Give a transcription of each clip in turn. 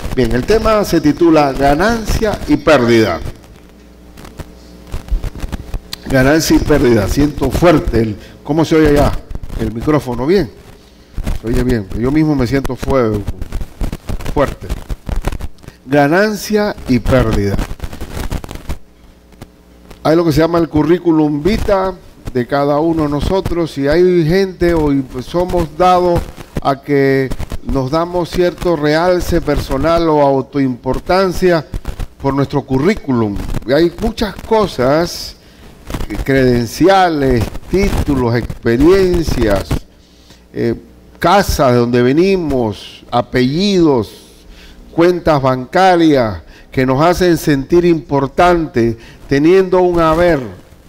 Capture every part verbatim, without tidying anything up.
Bien, el tema se titula Ganancia y pérdida. Ganancia y pérdida. Siento fuerte. El, ¿Cómo se oye allá? El micrófono, ¿bien? Se oye bien. Yo mismo me siento fuerte. fuerte. Ganancia y pérdida. Hay lo que se llama el currículum vitae de cada uno de nosotros, y hay gente, hoy somos dados a que nos damos cierto realce personal o autoimportancia por nuestro currículum. Y hay muchas cosas, credenciales, títulos, experiencias, eh, casa de donde venimos, apellidos, cuentas bancarias, que nos hacen sentir importantes, teniendo un haber.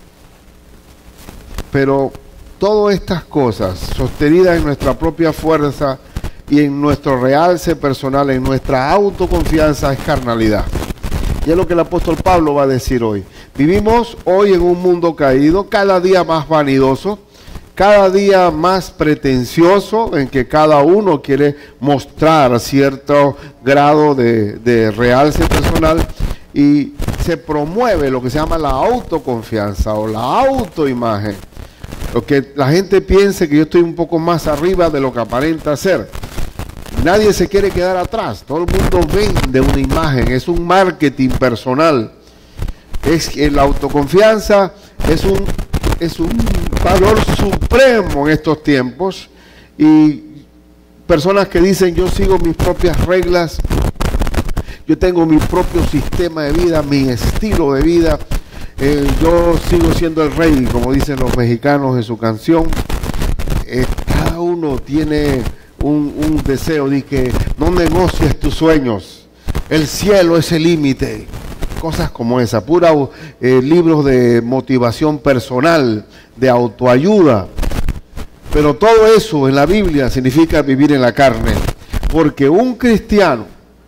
Pero todas estas cosas, sostenidas en nuestra propia fuerza y en nuestro realce personal, en nuestra autoconfianza, es carnalidad. Y es lo que el apóstol Pablo va a decir hoy. Vivimos hoy en un mundo caído, cada día más vanidoso, cada día más pretencioso, en que cada uno quiere mostrar cierto grado de, de realce personal, y se promueve lo que se llama la autoconfianza o la autoimagen. Lo que la gente piense que yo estoy un poco más arriba de lo que aparenta ser. Nadie se quiere quedar atrás. Todo el mundo vende una imagen. Es un marketing personal. Es la autoconfianza es un es un valor supremo en estos tiempos. Y personas que dicen yo sigo mis propias reglas, yo tengo mi propio sistema de vida, mi estilo de vida. Eh, yo sigo siendo el rey, como dicen los mexicanos en su canción. Eh, cada uno tiene un, un deseo de que no negocies tus sueños. El cielo es el límite. Cosas como esa, pura eh, libros de motivación personal, de autoayuda. Pero todo eso en la Biblia significa vivir en la carne. Porque un cristiano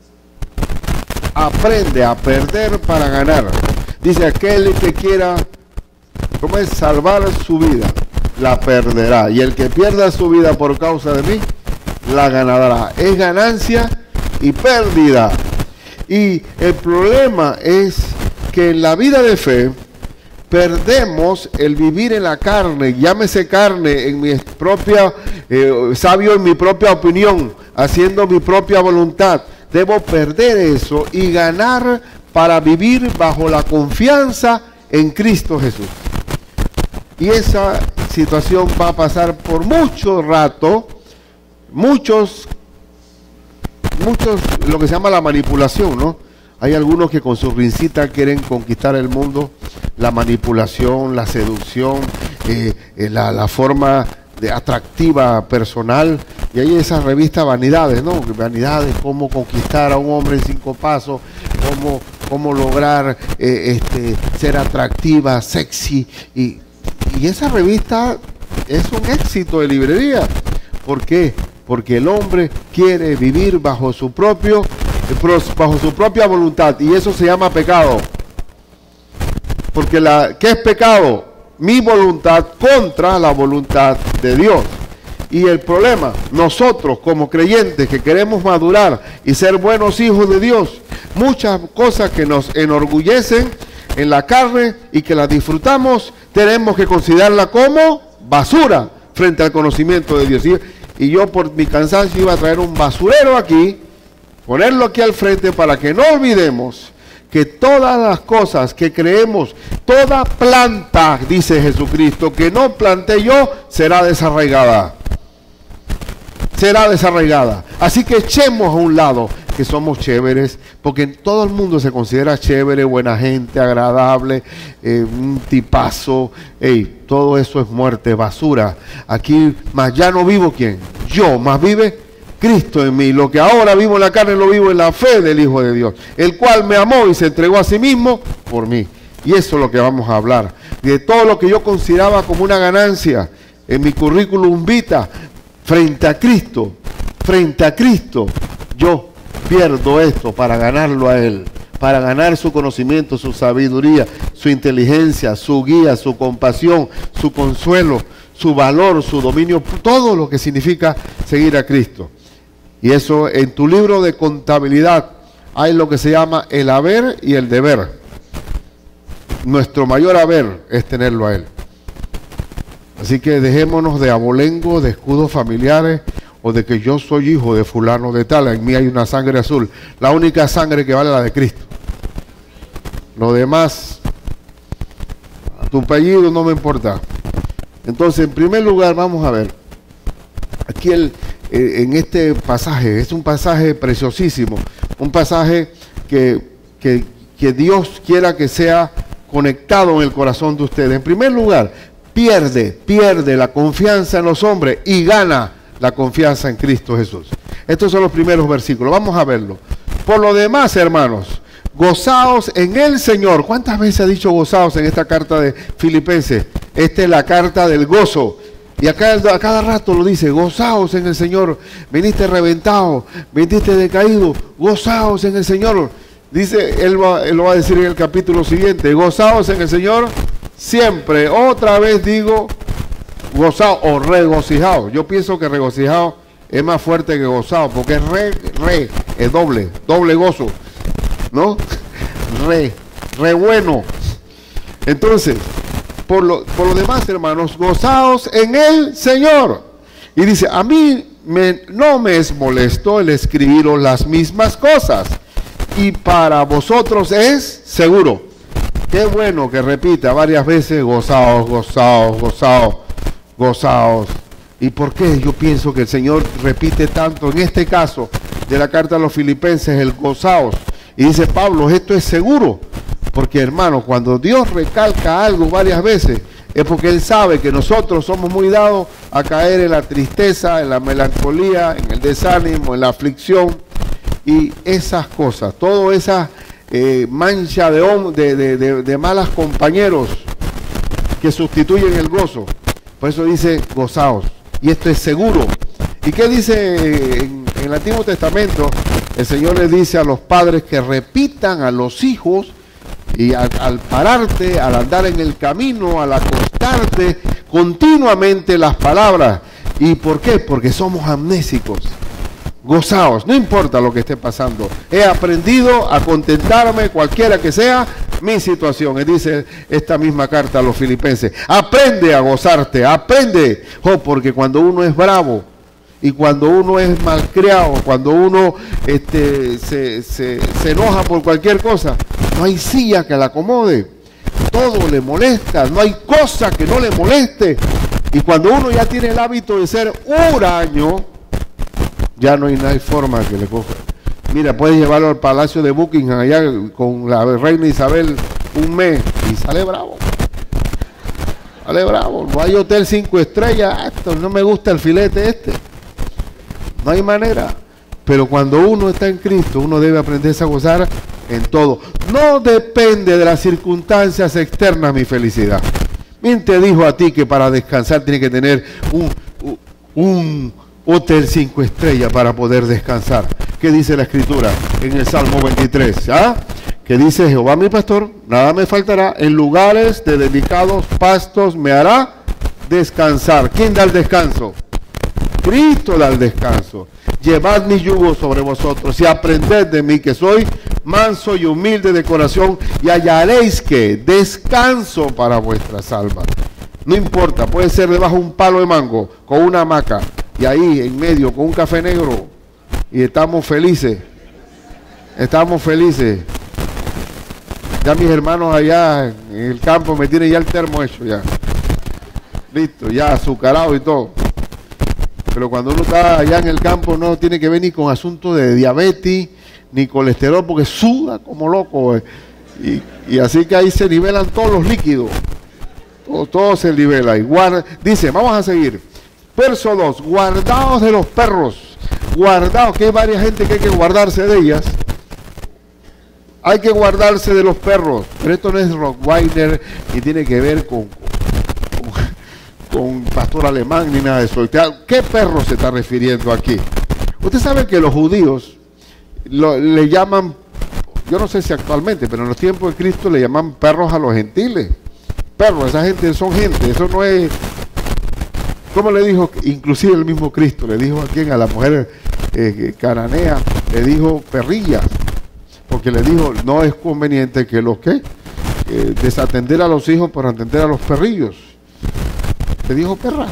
aprende a perder para ganar. Dice, aquel que quiera, ¿cómo es? Salvar su vida, la perderá. Y el que pierda su vida por causa de mí, la ganará. Es ganancia y pérdida. Y el problema es que en la vida de fe perdemos el vivir en la carne. Llámese carne en mi propia, eh, sabio en mi propia opinión, haciendo mi propia voluntad. Debo perder eso y ganar para vivir bajo la confianza en Cristo Jesús. Y esa situación va a pasar por mucho rato, muchos, muchos, lo que se llama la manipulación, ¿no? Hay algunos que con su rincita quieren conquistar el mundo, la manipulación, la seducción, eh, eh, la, la forma de atractiva personal. Y hay esas revistas Vanidades, ¿no? Vanidades, cómo conquistar a un hombre en cinco pasos, cómo, cómo lograr eh, este, ser atractiva, sexy. Y, y esa revista es un éxito de librería. ¿Por qué? Porque el hombre quiere vivir bajo su propio, bajo su propia voluntad, y eso se llama pecado. Porque la, ¿qué es pecado? Mi voluntad contra la voluntad de Dios. Y el problema, nosotros como creyentes que queremos madurar y ser buenos hijos de Dios, muchas cosas que nos enorgullecen en la carne y que las disfrutamos, tenemos que considerarla como basura frente al conocimiento de Dios. Y, y yo por mi cansancio iba a traer un basurero aquí, ponerlo aquí al frente para que no olvidemos que todas las cosas que creemos, toda planta, dice Jesucristo, que no planté yo, será desarraigada. Será desarraigada. Así que echemos a un lado que somos chéveres, porque todo el mundo se considera chévere, buena gente, agradable, eh, un tipazo. Ey, todo eso es muerte, basura. Aquí, más ya no vivo ¿quién? Yo, más vive Cristo en mí. Lo que ahora vivo en la carne lo vivo en la fe del Hijo de Dios, el cual me amó y se entregó a sí mismo por mí. Y eso es lo que vamos a hablar. De todo lo que yo consideraba como una ganancia en mi currículum vitae, frente a Cristo, frente a Cristo, yo pierdo esto para ganarlo a Él, para ganar su conocimiento, su sabiduría, su inteligencia, su guía, su compasión, su consuelo, su valor, su dominio, todo lo que significa seguir a Cristo. Y eso en tu libro de contabilidad hay lo que se llama el haber y el deber. Nuestro mayor haber es tenerlo a Él. Así que dejémonos de abolengo, de escudos familiares, o de que yo soy hijo de fulano de tal, en mí hay una sangre azul. La única sangre que vale es la de Cristo. Lo demás, tu apellido no me importa. Entonces, en primer lugar, vamos a ver. Aquí el, eh, en este pasaje, es un pasaje preciosísimo. Un pasaje que, que, que Dios quiera que sea conectado en el corazón de ustedes. En primer lugar, pierde, pierde la confianza en los hombres y gana la confianza en Cristo Jesús. Estos son los primeros versículos. Vamos a verlo. Por lo demás, hermanos, gozaos en el Señor. ¿Cuántas veces ha dicho gozaos en esta carta de Filipenses? Esta es la carta del gozo. Y acá a cada rato lo dice, gozaos en el Señor. Viniste reventado, viniste decaído, gozaos en el Señor. Dice, él, va, él lo va a decir en el capítulo siguiente, gozaos en el Señor siempre. Otra vez digo, gozaos o regocijado. Yo pienso que regocijado es más fuerte que gozado, porque es re, re, es doble, doble gozo, ¿no? Re, re bueno. Entonces, por lo, por lo demás, hermanos, gozaos en el Señor. Y dice, a mí me, no me es molesto el escribiros las mismas cosas, y para vosotros es seguro. Qué bueno que repita varias veces, gozaos, gozaos, gozaos, gozaos. ¿Y por qué yo pienso que el Señor repite tanto en este caso de la carta a los Filipenses el gozaos? Y dice Pablo, esto es seguro. Porque, hermano, cuando Dios recalca algo varias veces, es porque Él sabe que nosotros somos muy dados a caer en la tristeza, en la melancolía, en el desánimo, en la aflicción. Y esas cosas, toda esa eh, mancha de, de, de, de, de malas compañeros que sustituyen el gozo. Por eso dice, gozaos. Y esto es seguro. ¿Y qué dice en, en el Antiguo Testamento? El Señor le dice a los padres que repitan a los hijos. Y al, al pararte, al andar en el camino, al acostarte, continuamente las palabras. ¿Y por qué? Porque somos amnésicos. Gozaos, no importa lo que esté pasando. He aprendido a contentarme cualquiera que sea mi situación. Y dice esta misma carta a los Filipenses. Aprende a gozarte, aprende. Oh, porque cuando uno es bravo y cuando uno es malcriado, cuando uno este, se, se, se enoja por cualquier cosa, no hay silla que la acomode, todo le molesta, no hay cosa que no le moleste. Y cuando uno ya tiene el hábito de ser huraño, ya no hay, no hay forma que le coja. Mira, puedes llevarlo al Palacio de Buckingham allá con la reina Isabel un mes y sale bravo. Sale bravo, no hay hotel cinco estrellas, esto, no me gusta el filete este. No hay manera. Pero cuando uno está en Cristo, uno debe aprenderse a gozar en todo. No depende de las circunstancias externas mi felicidad. ¿Quién te dijo a ti que para descansar tiene que tener un, un hotel cinco estrellas para poder descansar? ¿Qué dice la Escritura en el Salmo veintitrés? ¿Ah? Que dice, Jehová mi pastor, nada me faltará, en lugares de delicados pastos me hará descansar. ¿Quién da el descanso? Cristo da el descanso. Llevad mi yugo sobre vosotros y aprended de mí, que soy manso y humilde de corazón, y hallaréis que descanso para vuestras almas. No importa, puede ser debajo de un palo de mango, con una hamaca, y ahí en medio con un café negro, y estamos felices. Estamos felices. Ya mis hermanos allá en el campo me tienen ya el termo hecho ya. Listo, ya azucarado y todo. Pero cuando uno está allá en el campo no tiene que ver ni con asuntos de diabetes, ni colesterol, porque suda como loco. Eh. Y, y así que ahí se nivelan todos los líquidos. Todo, todo se nivela. Y guarda, dice, vamos a seguir. Verso dos, guardaos de los perros. Guardaos, que hay varias gente que hay que guardarse de ellas. Hay que guardarse de los perros. Pero esto no es Rottweiler y tiene que ver con... con pastor alemán ni nada de eso. ¿Qué perro se está refiriendo aquí? Usted sabe que los judíos lo, le llaman, yo no sé si actualmente, pero en los tiempos de Cristo le llaman perros a los gentiles. Perros, esa gente son gente, eso no es... ¿Cómo le dijo? Inclusive el mismo Cristo le dijo a quien, a la mujer eh, cananea, le dijo perrilla. porque le dijo, no es conveniente que los que eh, desatender a los hijos por atender a los perrillos. Le dijo perra.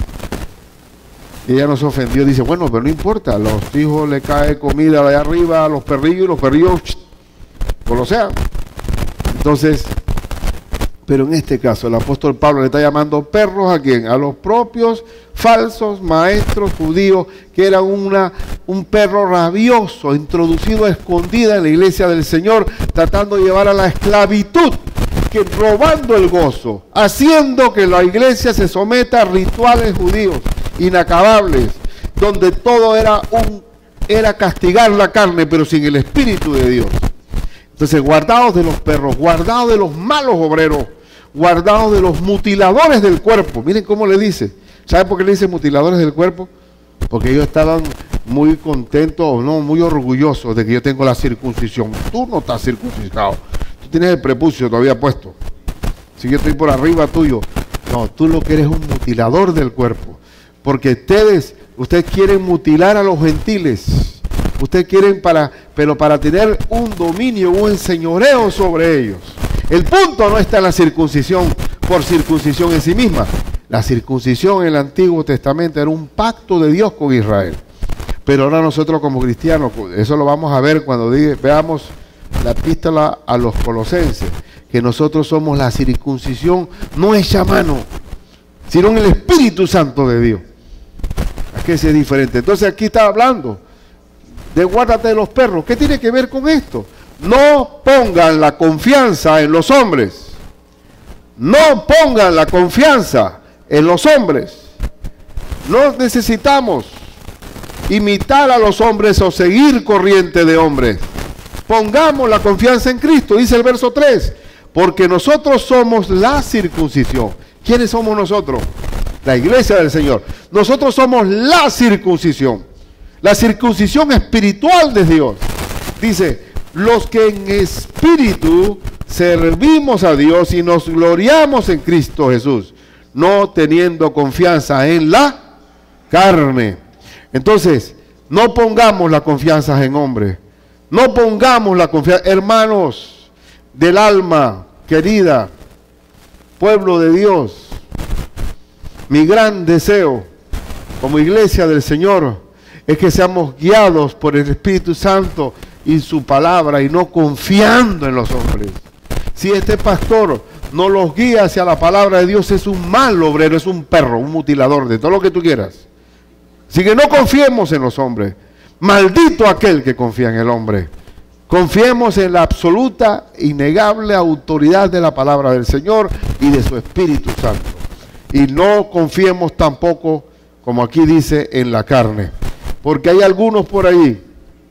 Y ella no se ofendió, dice, bueno, pero no importa, a los hijos le cae comida de allá arriba, a los perrillos, y los perrillos, por lo sea. Entonces, pero en este caso, el apóstol Pablo le está llamando perros ¿a quién? A los propios falsos maestros judíos, que eran una, un perro rabioso, introducido a escondida en la iglesia del Señor, tratando de llevar a la esclavitud, que robando el gozo, haciendo que la iglesia se someta a rituales judíos inacabables, donde todo era un era castigar la carne, pero sin el Espíritu de Dios. Entonces, guardados de los perros, guardados de los malos obreros, guardados de los mutiladores del cuerpo. Miren cómo le dice. ¿Saben por qué le dice mutiladores del cuerpo? Porque ellos estaban muy contentos, no, muy orgullosos de que yo tengo la circuncisión. Tú no estás circuncidado. Tú tienes el prepucio todavía puesto. Si yo estoy por arriba tuyo. No, tú lo que eres un mutilador del cuerpo. Porque ustedes, ustedes quieren mutilar a los gentiles. Ustedes quieren para, pero para tener un dominio, un señoreo sobre ellos. El punto no está en la circuncisión por circuncisión en sí misma. La circuncisión en el Antiguo Testamento era un pacto de Dios con Israel. Pero ahora nosotros como cristianos, eso lo vamos a ver cuando diga, veamos la epístola a los Colosenses, que nosotros somos la circuncisión no hecha a mano, sino en el Espíritu Santo de Dios. Aquí es diferente. Entonces aquí está hablando de guárdate de los perros. ¿Qué tiene que ver con esto? No pongan la confianza en los hombres. No pongan la confianza en los hombres. No necesitamos imitar a los hombres o seguir corriente de hombres. Pongamos la confianza en Cristo, dice el verso tres. Porque nosotros somos la circuncisión. ¿Quiénes somos nosotros? La iglesia del Señor. Nosotros somos la circuncisión. La circuncisión espiritual de Dios. Dice, los que en espíritu servimos a Dios y nos gloriamos en Cristo Jesús, no teniendo confianza en la carne. Entonces, no pongamos la confianza en hombres. No pongamos la confianza, hermanos del alma querida, pueblo de Dios. Mi gran deseo como iglesia del Señor es que seamos guiados por el Espíritu Santo y su palabra y no confiando en los hombres. Si este pastor no los guía hacia la palabra de Dios, es un mal obrero, es un perro, un mutilador, de todo lo que tú quieras. Así que no confiemos en los hombres. Maldito aquel que confía en el hombre. Confiemos en la absoluta, innegable autoridad de la palabra del Señor y de su Espíritu Santo. Y no confiemos tampoco, como aquí dice, en la carne. Porque hay algunos por ahí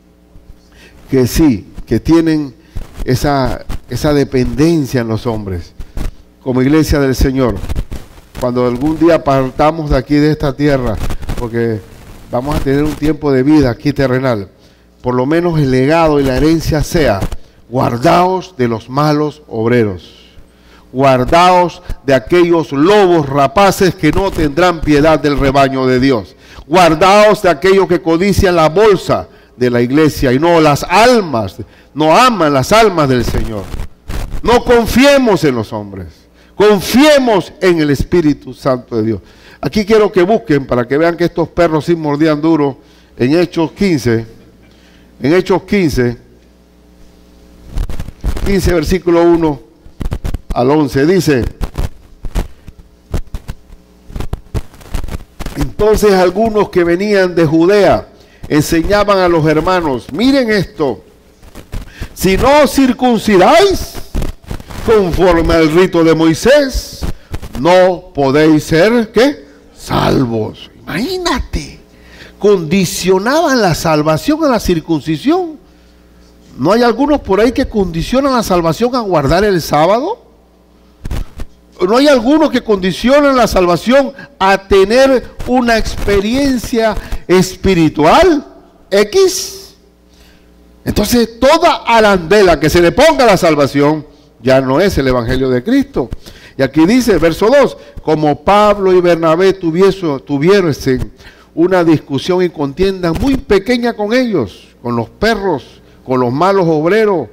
que sí, que tienen esa, esa dependencia en los hombres. Como iglesia del Señor, cuando algún día partamos de aquí, de esta tierra, porque vamos a tener un tiempo de vida aquí terrenal, por lo menos el legado y la herencia sea, guardaos de los malos obreros. Guardaos de aquellos lobos rapaces que no tendrán piedad del rebaño de Dios. Guardaos de aquellos que codician la bolsa de la iglesia y no las almas, no aman las almas del Señor. No confiemos en los hombres, confiemos en el Espíritu Santo de Dios. Aquí quiero que busquen para que vean que estos perros sí mordían duro en Hechos quince, en Hechos quince, quince versículo uno al once, dice: entonces algunos que venían de Judea enseñaban a los hermanos, miren esto, si no circuncidáis conforme al rito de Moisés, no podéis ser, ¿qué? Salvos. Imagínate, condicionaban la salvación a la circuncisión. ¿No hay algunos por ahí que condicionan la salvación a guardar el sábado? ¿No hay algunos que condicionan la salvación a tener una experiencia espiritual X? Entonces, toda arandela que se le ponga a la salvación ya no es el evangelio de Cristo. Y aquí dice, verso dos, como Pablo y Bernabé tuvieron, tuvieron una discusión y contienda muy pequeña con ellos, con los perros, con los malos obreros,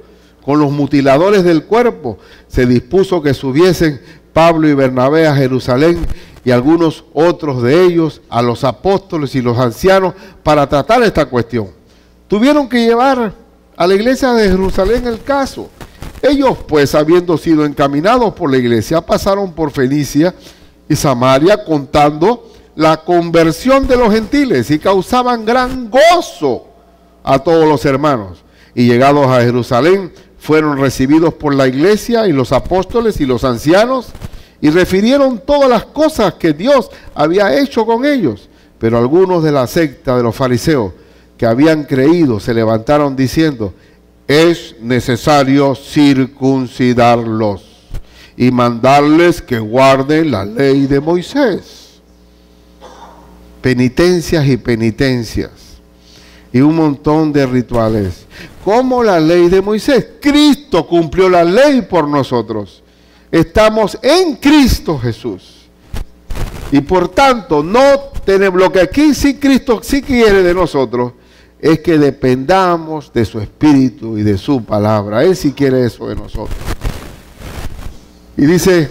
con los mutiladores del cuerpo, se dispuso que subiesen Pablo y Bernabé a Jerusalén y algunos otros de ellos a los apóstoles y los ancianos para tratar esta cuestión. Tuvieron que llevar a la iglesia de Jerusalén el caso. Ellos, pues, habiendo sido encaminados por la iglesia, pasaron por Fenicia y Samaria contando la conversión de los gentiles y causaban gran gozo a todos los hermanos. Y llegados a Jerusalén, fueron recibidos por la iglesia y los apóstoles y los ancianos y refirieron todas las cosas que Dios había hecho con ellos. Pero algunos de la secta de los fariseos que habían creído se levantaron diciendo: es necesario circuncidarlos y mandarles que guarden la ley de Moisés. Penitencias y penitencias y un montón de rituales. Como la ley de Moisés, Cristo cumplió la ley por nosotros. Estamos en Cristo Jesús. Y por tanto, no tenemos, lo que aquí sí Cristo sí quiere de nosotros es que dependamos de su Espíritu y de su palabra. Él sí quiere eso de nosotros. Y dice,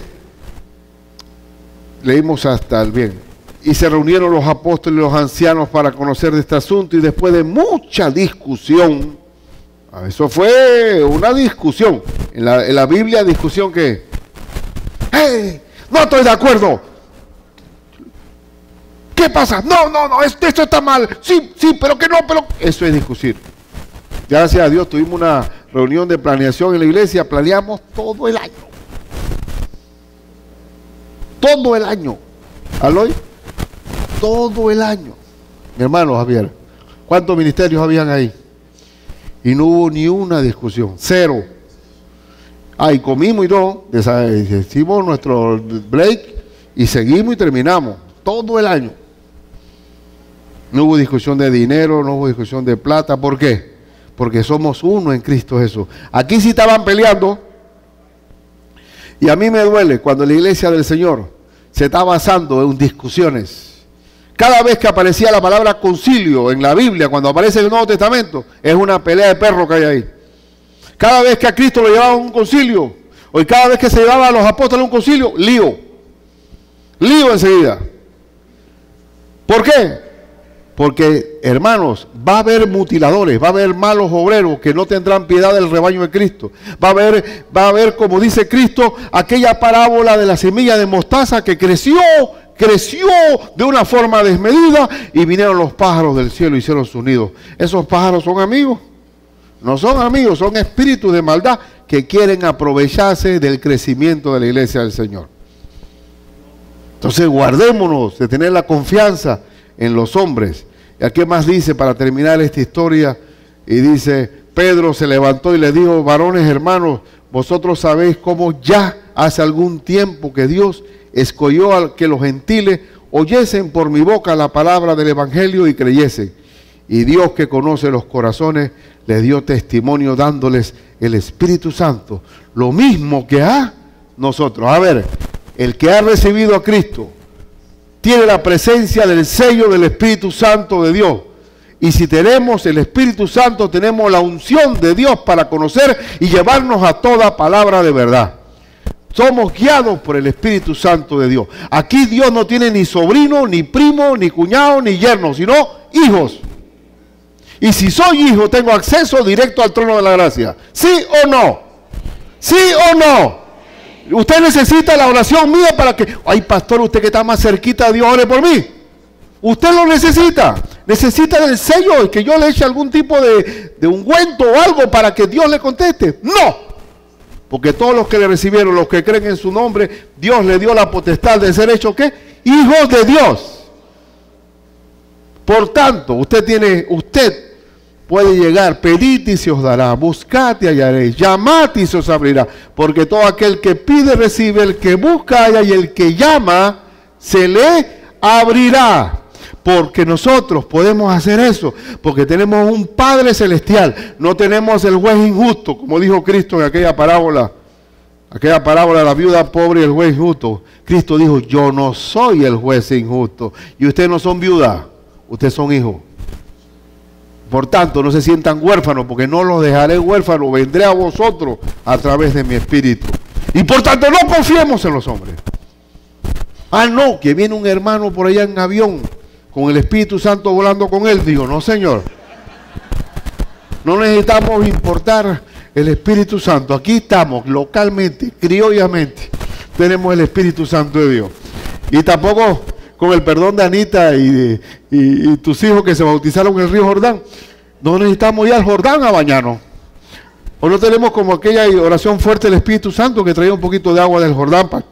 leímos hasta el bien. Y se reunieron los apóstoles y los ancianos para conocer de este asunto, y después de mucha discusión, eso fue una discusión, en la, en la Biblia discusión que, ¡hey! No estoy de acuerdo. ¿Qué pasa? No, no, no, esto, esto está mal. Sí, sí, pero que no, pero... Eso es discutir. Gracias a Dios tuvimos una reunión de planeación en la iglesia, planeamos todo el año. Todo el año. ¿Aloy? Todo el año. Mi hermano Javier, ¿cuántos ministerios habían ahí? Y no hubo ni una discusión, cero. Ahí comimos y no, hicimos nuestro break y seguimos y terminamos, todo el año. No hubo discusión de dinero, no hubo discusión de plata. ¿Por qué? Porque somos uno en Cristo Jesús. Aquí sí estaban peleando. Y a mí me duele cuando la iglesia del Señor se está basando en discusiones. Cada vez que aparecía la palabra concilio en la Biblia, cuando aparece en el Nuevo Testamento, es una pelea de perro que hay ahí. Cada vez que a Cristo lo llevaban a un concilio, o cada vez que se llevaba a los apóstoles a un concilio, lío. Lío enseguida. ¿Por qué? Porque, hermanos, va a haber mutiladores, va a haber malos obreros que no tendrán piedad del rebaño de Cristo. Va a haber, va a haber, como dice Cristo, aquella parábola de la semilla de mostaza que creció, creció de una forma desmedida y vinieron los pájaros del cielo y hicieron sus nidos. ¿Esos pájaros son amigos? No son amigos, son espíritus de maldad que quieren aprovecharse del crecimiento de la iglesia del Señor. Entonces guardémonos de tener la confianza en los hombres. ¿Y a qué más dice para terminar esta historia? Y dice, Pedro se levantó y le dijo: varones hermanos, vosotros sabéis cómo ya hace algún tiempo que Dios escogió a que los gentiles oyesen por mi boca la palabra del evangelio y creyesen. Y Dios, que conoce los corazones, les dio testimonio dándoles el Espíritu Santo, lo mismo que a nosotros. A ver, el que ha recibido a Cristo tiene la presencia del sello del Espíritu Santo de Dios. Y si tenemos el Espíritu Santo, tenemos la unción de Dios para conocer y llevarnos a toda palabra de verdad. Somos guiados por el Espíritu Santo de Dios. Aquí Dios no tiene ni sobrino, ni primo, ni cuñado, ni yerno, sino hijos. Y si soy hijo, tengo acceso directo al trono de la gracia. ¿Sí o no? ¿Sí o no? Usted necesita la oración mía para que... Ay, pastor, usted que está más cerquita de Dios, ore por mí. Usted lo necesita. Necesita del sello, que yo le eche algún tipo de, de ungüento o algo para que Dios le conteste. No. Porque todos los que le recibieron, los que creen en su nombre, Dios le dio la potestad de ser hechos, ¿qué? Hijos de Dios. Por tanto, usted tiene, usted puede llegar, pedid y se os dará, buscad y hallaréis, llamad y se os abrirá, porque todo aquel que pide recibe, el que busca halla y el que llama se le abrirá. Porque nosotros podemos hacer eso, porque tenemos un Padre Celestial, no tenemos el juez injusto, como dijo Cristo en aquella parábola, aquella parábola de la viuda pobre y el juez injusto. Cristo dijo, yo no soy el juez injusto, y ustedes no son viudas, ustedes son hijos. Por tanto, no se sientan huérfanos, porque no los dejaré huérfanos, vendré a vosotros a través de mi espíritu. Y por tanto, no confiemos en los hombres. Ah, no, que viene un hermano por allá en avión, con el Espíritu Santo volando con él. Digo, no, Señor. No necesitamos importar el Espíritu Santo. Aquí estamos, localmente, criollamente, tenemos el Espíritu Santo de Dios. Y tampoco, con el perdón de Anita y, de, y, y tus hijos que se bautizaron en el río Jordán, no necesitamos ir al Jordán a bañarnos. O no tenemos como aquella oración fuerte del Espíritu Santo que traía un poquito de agua del Jordán. Pa...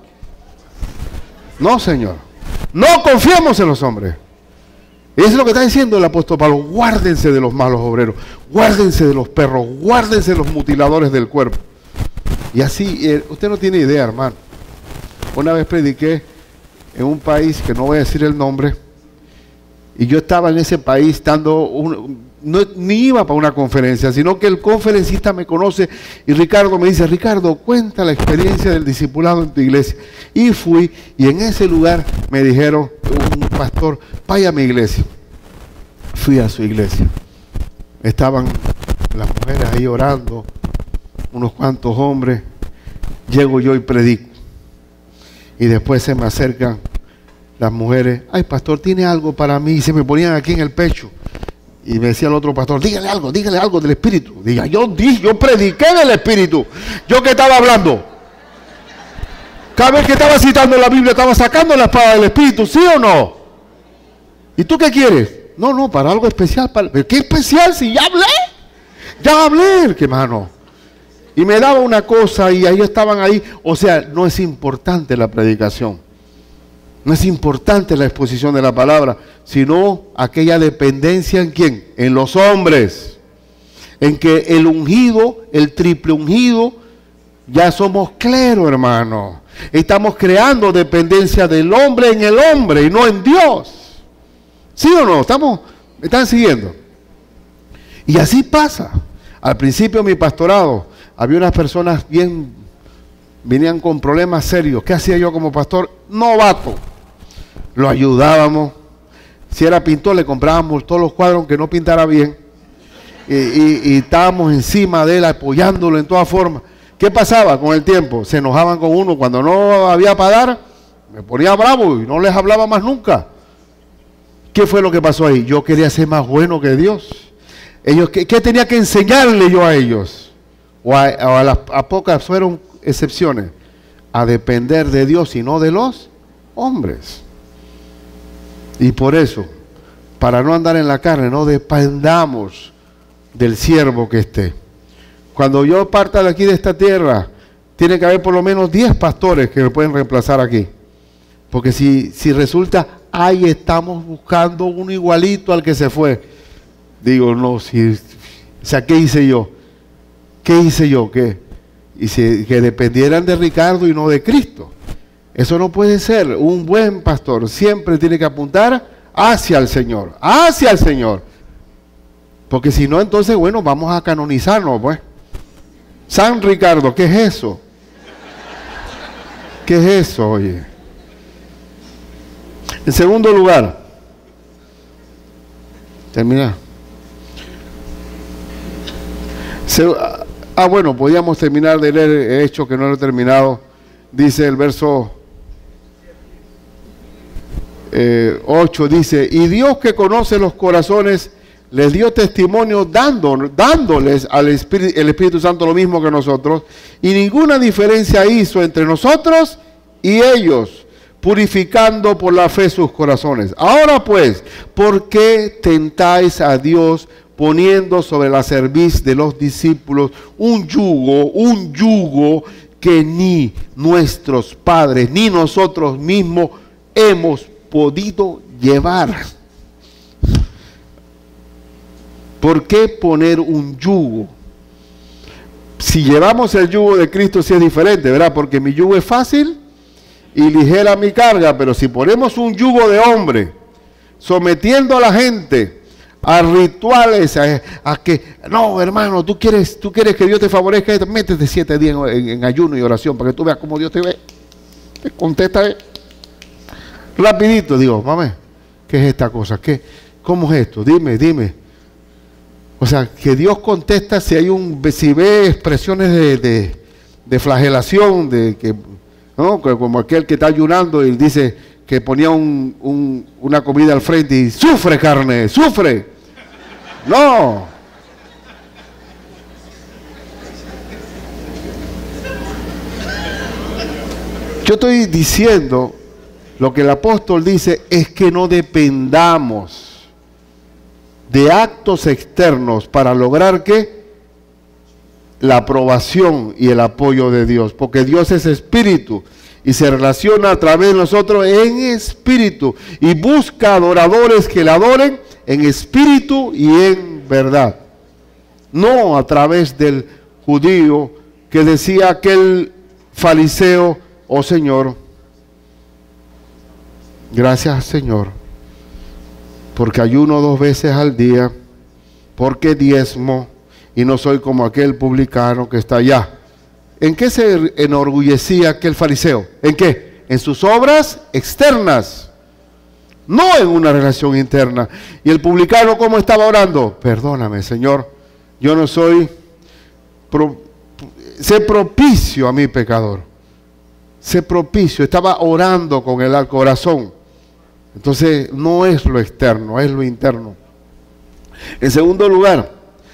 No, Señor. No confiemos en los hombres. Eso es lo que está diciendo el apóstol Pablo. Guárdense de los malos obreros, guárdense de los perros, guárdense de los mutiladores del cuerpo. Y así, eh, usted no tiene idea, hermano. Una vez prediqué en un país que no voy a decir el nombre, y yo estaba en ese país dando, un, no, ni iba para una conferencia, sino que el conferencista me conoce y Ricardo me dice, Ricardo, cuenta la experiencia del discipulado en tu iglesia. Y fui, y en ese lugar me dijeron, un pastor, vaya a mi iglesia. Fui a su iglesia. Estaban las mujeres ahí orando, unos cuantos hombres. Llego yo y predico. Y después se me acercan las mujeres, ay pastor, tiene algo para mí, y se me ponían aquí en el pecho. Y me decía el otro pastor, dígale algo, dígale algo del Espíritu. Diga, yo dije, yo prediqué del Espíritu. ¿Yo qué estaba hablando? Cada vez que estaba citando la Biblia, estaba sacando la espada del Espíritu, ¿sí o no? ¿Y tú qué quieres? No, no, para algo especial. Para... ¿Pero qué especial? Si ya hablé. Ya hablé, hermano. Y me daba una cosa y ahí estaban ahí. O sea, no es importante la predicación. No es importante la exposición de la palabra, sino aquella dependencia en quién, en los hombres, en que el ungido, el triple ungido, ya somos clero, hermano. Estamos creando dependencia del hombre en el hombre y no en Dios. ¿Sí o no? Estamos, ¿me están siguiendo? Y así pasa. Al principio de mi pastorado había unas personas bien, venían con problemas serios. ¿Qué hacía yo como pastor? Novato. Lo ayudábamos. Si era pintor, le comprábamos todos los cuadros aunque no pintara bien. Y, y, y estábamos encima de él, apoyándolo en todas formas. ¿Qué pasaba con el tiempo? Se enojaban con uno. Cuando no había para dar, me ponía bravo y no les hablaba más nunca. ¿Qué fue lo que pasó ahí? Yo quería ser más bueno que Dios. Ellos, ¿qué, qué tenía que enseñarle yo a ellos? O a, o a, las, a pocas fueron excepciones. A depender de Dios y no de los hombres. Y por eso, para no andar en la carne, no dependamos del siervo que esté. Cuando yo parta de aquí de esta tierra, tiene que haber por lo menos diez pastores que me pueden reemplazar aquí. Porque si, si resulta, ahí estamos buscando uno igualito al que se fue. Digo, no, si, o sea, ¿qué hice yo? ¿Qué hice yo? ¿Qué? Y si, que dependieran de Ricardo y no de Cristo. Eso no puede ser. Un buen pastor siempre tiene que apuntar hacia el Señor, hacia el Señor. Porque si no, entonces, bueno, vamos a canonizarnos, pues. San Ricardo, ¿qué es eso? ¿Qué es eso, oye? En segundo lugar, termina. Se, ah, bueno, podíamos terminar de leer Hechos, que no lo he terminado. Dice el verso eh, ocho, dice, y Dios que conoce los corazones, les dio testimonio dando, dándoles al Espíritu, el Espíritu Santo lo mismo que nosotros, y ninguna diferencia hizo entre nosotros y ellos, purificando por la fe sus corazones. Ahora pues, ¿por qué tentáis a Dios poniendo sobre la cerviz de los discípulos un yugo, un yugo que ni nuestros padres, ni nosotros mismos hemos podido llevar? ¿Por qué poner un yugo? Si llevamos el yugo de Cristo, sí es diferente, ¿verdad? Porque mi yugo es fácil y ligera mi carga, pero si ponemos un yugo de hombre, sometiendo a la gente a rituales, a, a que, no, hermano, tú quieres, tú quieres que Dios te favorezca, métete siete días en, en ayuno y oración para que tú veas cómo Dios te ve. Te contesta eh. rapidito, digo, mame, ¿qué es esta cosa? ¿Qué? ¿Cómo es esto? Dime, dime. O sea, que Dios contesta si hay un, si ve expresiones de, de, de flagelación, de que, ¿no? Como aquel que está ayunando y dice que ponía un, un, una comida al frente y sufre carne, sufre. No. Yo estoy diciendo, lo que el apóstol dice es que no dependamos de actos externos para lograr que la aprobación y el apoyo de Dios, porque Dios es espíritu y se relaciona a través de nosotros en espíritu y busca adoradores que le adoren en espíritu y en verdad, no a través del judío que decía aquel fariseo: oh Señor, gracias Señor, porque ayuno dos veces al día, porque diezmo y no soy como aquel publicano que está allá. ¿En qué se enorgullecía aquel fariseo? ¿En qué? En sus obras externas, no en una relación interna. Y el publicano, ¿cómo estaba orando? Perdóname Señor, yo no soy, pro, sé propicio a mi pecador. Sé propicio, estaba orando con el corazón. Entonces no es lo externo, es lo interno. En segundo lugar,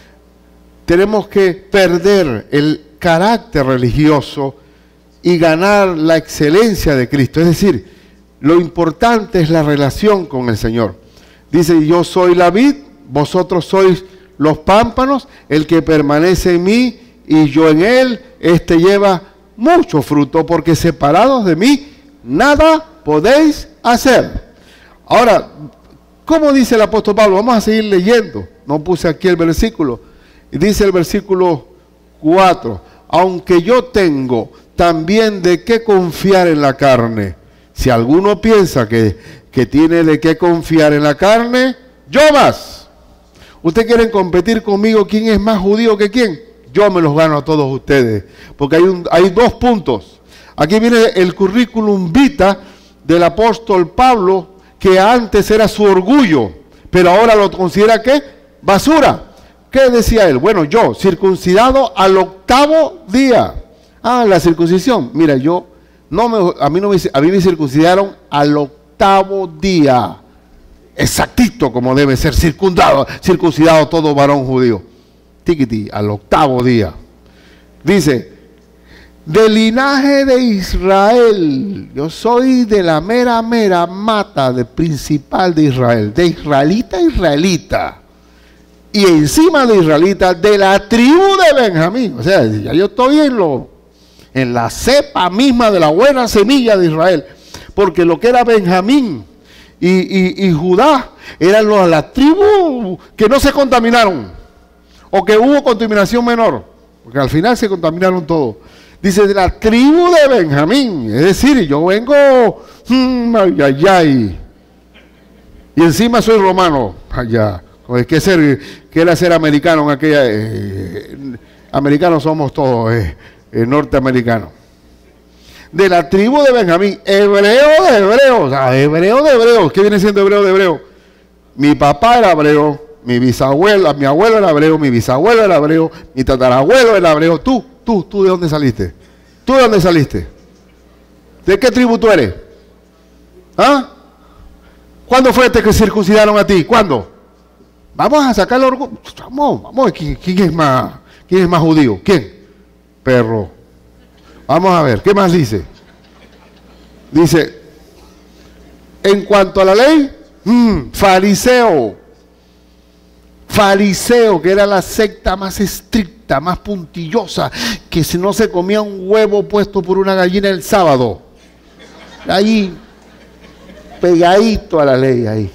tenemos que perder el carácter religioso y ganar la excelencia de Cristo. Es decir, lo importante es la relación con el Señor. Dice: yo soy la vid, vosotros sois los pámpanos, el que permanece en mí y yo en él, este lleva mucho fruto, porque separados de mí nada podéis hacer. Ahora, ¿cómo dice el apóstol Pablo? Vamos a seguir leyendo. No puse aquí el versículo. Y dice el versículo cuatro: aunque yo tengo también de qué confiar en la carne. Si alguno piensa que, que tiene de qué confiar en la carne, yo más. ¿Ustedes quieren competir conmigo quién es más judío que quién? Yo me los gano a todos ustedes, porque hay, un, hay dos puntos. Aquí viene el currículum vitae del apóstol Pablo, que antes era su orgullo, pero ahora lo considera ¿qué? Basura. ¿Qué decía él? Bueno, yo, circuncidado al octavo día. Ah, la circuncisión. Mira, yo, no me, a, mí no me, a mí me circuncidaron al octavo día. Exactito como debe ser circuncidado, circuncidado todo varón judío. Tiquiti, al octavo día. Dice: del linaje de Israel, yo soy de la mera, mera mata de principal de Israel, de israelita, israelita. Y encima de israelita, de la tribu de Benjamín. O sea, ya yo estoy en, lo, en la cepa misma de la buena semilla de Israel. Porque lo que era Benjamín y, y, y Judá eran los, las tribus que no se contaminaron. O que hubo contaminación menor. Porque al final se contaminaron todos. Dice, de la tribu de Benjamín. Es decir, yo vengo, mmm, ay, ay, ay. Y encima soy romano. Allá. Pues que ser, que era ser americano en aquella, eh, americanos somos todos, eh, eh, norteamericanos. De la tribu de Benjamín, hebreo de hebreos, o sea, hebreo de hebreos. ¿Qué viene siendo hebreo de hebreo? Mi papá era hebreo, mi bisabuelo, mi abuelo era hebreo, mi bisabuelo era hebreo, mi tatarabuelo era hebreo. Tú, tú, tú, ¿de dónde saliste? ¿Tú de dónde saliste? ¿De qué tribu tú eres? ¿Ah? ¿Cuándo fue este que circuncidaron a ti? ¿Cuándo? Vamos a sacar el orgullo. Vamos, vamos. ¿Quién, quién es más, quién es más judío? ¿Quién? Perro. Vamos a ver, ¿qué más dice? Dice, en cuanto a la ley, mmm, fariseo. Fariseo, que era la secta más estricta, más puntillosa, que si no se comía un huevo puesto por una gallina el sábado. Ahí, pegadito a la ley, ahí.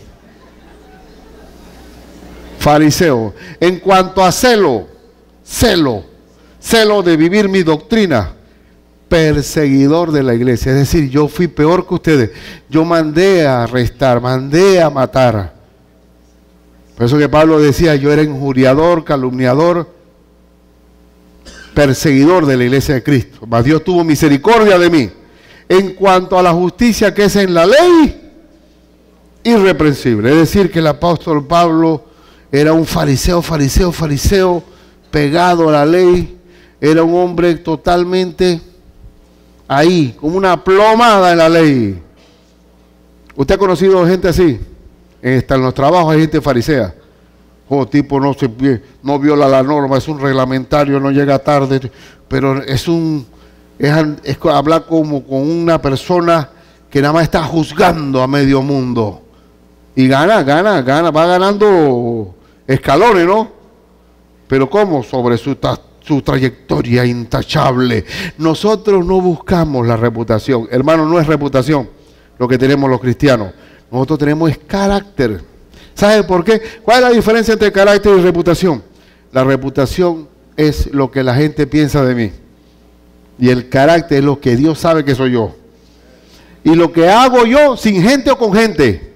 Fariseo. En cuanto a celo, celo, celo de vivir mi doctrina, perseguidor de la iglesia. Es decir, yo fui peor que ustedes. Yo mandé a arrestar, mandé a matar. Por eso que Pablo decía, yo era injuriador, calumniador, perseguidor de la iglesia de Cristo. Mas Dios tuvo misericordia de mí. En cuanto a la justicia que es en la ley, irreprensible. Es decir, que el apóstol Pablo Era un fariseo, fariseo, fariseo, pegado a la ley. Era un hombre totalmente ahí, como una plomada en la ley. ¿Usted ha conocido gente así? Está en los trabajos hay gente farisea. O tipo no se no viola la norma, es un reglamentario, no llega tarde, pero es un es, es hablar como con una persona que nada más está juzgando a medio mundo. Y gana, gana, gana, va ganando escalones, ¿no? Pero ¿cómo? Sobre su, su trayectoria intachable. Nosotros no buscamos la reputación. Hermano, no es reputación lo que tenemos los cristianos. Nosotros tenemos es carácter. ¿Sabe por qué? ¿Cuál es la diferencia entre carácter y reputación? La reputación es lo que la gente piensa de mí. Y el carácter es lo que Dios sabe que soy yo. Y lo que hago yo sin gente o con gente.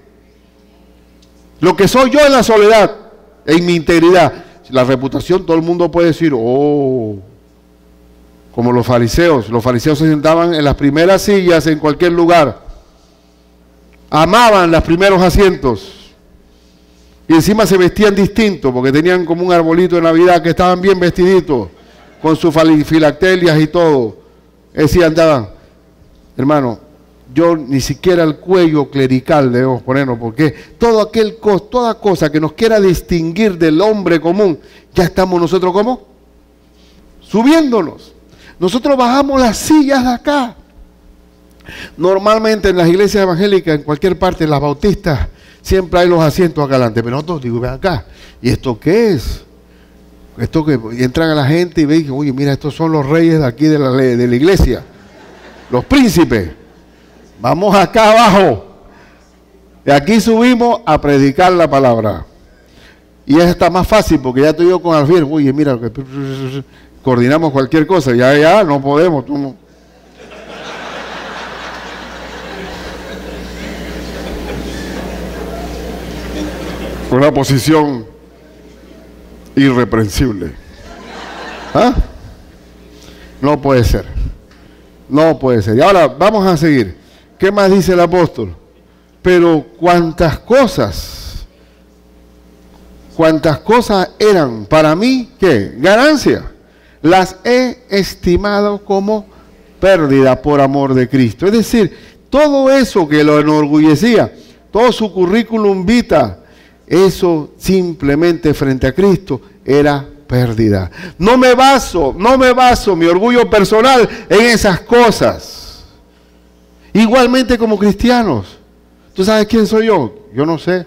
Lo que soy yo en la soledad, en mi integridad. La reputación, todo el mundo puede decir, oh, como los fariseos. Los fariseos se sentaban en las primeras sillas en cualquier lugar. Amaban los primeros asientos. Y encima se vestían distinto, porque tenían como un arbolito de Navidad que estaban bien vestiditos, con sus filactelias y todo. Así andaban. Hermano, yo ni siquiera el cuello clerical debemos ponernos, porque todo aquel, toda cosa que nos quiera distinguir del hombre común, ya estamos nosotros ¿cómo? Subiéndonos. Nosotros bajamos las sillas de acá. Normalmente en las iglesias evangélicas, en cualquier parte, en las bautistas, siempre hay los asientos acá adelante, pero nosotros digo, ven acá, ¿y esto qué es? Esto que y entran a la gente y ven, oye, mira, estos son los reyes de aquí de la, de la iglesia, los príncipes. Vamos acá abajo. De aquí subimos a predicar la palabra. Y ya está más fácil, porque ya estoy yo con Alfier, oye, mira, coordinamos cualquier cosa, ya, ya, no podemos. Tú, una posición irreprensible. ¿Ah? No puede ser. No puede ser. Y ahora vamos a seguir. ¿Qué más dice el apóstol? Pero cuántas cosas, cuántas cosas eran para mí, ¿qué? Ganancia. Las he estimado como pérdida por amor de Cristo. Es decir, todo eso que lo enorgullecía, todo su currículum vitae, eso simplemente frente a Cristo era pérdida. No me baso, no me baso mi orgullo personal en esas cosas. Igualmente como cristianos. ¿Tú sabes quién soy yo? Yo no sé.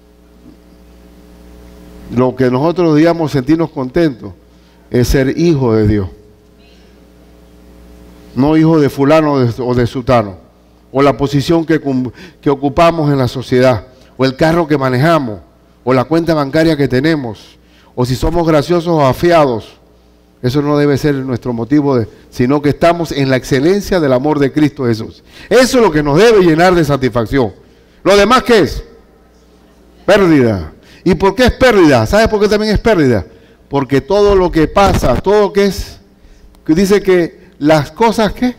Lo que nosotros digamos sentirnos contentos es ser hijo de Dios. No hijo de fulano o de sutano. O la posición que, que ocupamos en la sociedad. O el carro que manejamos. O la cuenta bancaria que tenemos, o si somos graciosos o afiados. Eso no debe ser nuestro motivo, de, sino que estamos en la excelencia del amor de Cristo Jesús. Eso es lo que nos debe llenar de satisfacción. ¿Lo demás qué es? Pérdida. ¿Y por qué es pérdida? ¿Sabes por qué también es pérdida? Porque todo lo que pasa, todo lo que es, que dice que las cosas que,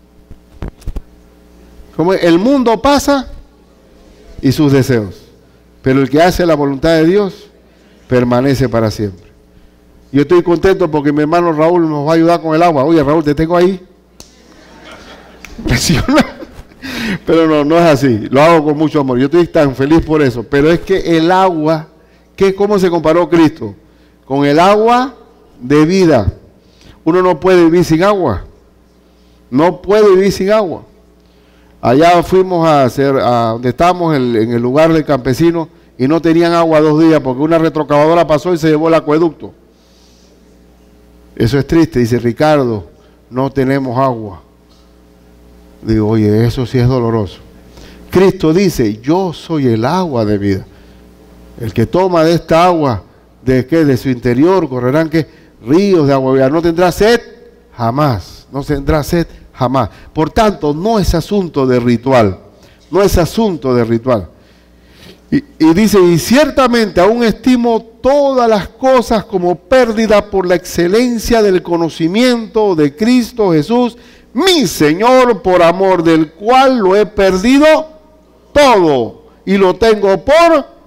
como el mundo pasa y sus deseos. Pero el que hace la voluntad de Dios permanece para siempre. Yo estoy contento porque mi hermano Raúl nos va a ayudar con el agua. Oye, Raúl, te tengo ahí. Presiona. Pero no, no es así. Lo hago con mucho amor. Yo estoy tan feliz por eso. Pero es que el agua, ¿qué, ¿cómo se comparó Cristo? Con el agua de vida. Uno no puede vivir sin agua. No puede vivir sin agua. Allá fuimos a hacer, a donde estábamos en, en el lugar del campesino y no tenían agua dos días porque una retrocavadora pasó y se llevó el acueducto. Eso es triste, dice Ricardo, no tenemos agua. Digo, oye, eso sí es doloroso. Cristo dice, yo soy el agua de vida. El que toma de esta agua, ¿de qué? De su interior correrán ¿qué? Ríos de agua viva. No tendrá sed jamás, no tendrá sed jamás. Por tanto, no es asunto de ritual. No es asunto de ritual. Y, y dice, y ciertamente aún estimo todas las cosas como pérdida por la excelencia del conocimiento de Cristo Jesús, mi Señor, por amor del cual lo he perdido todo y lo tengo por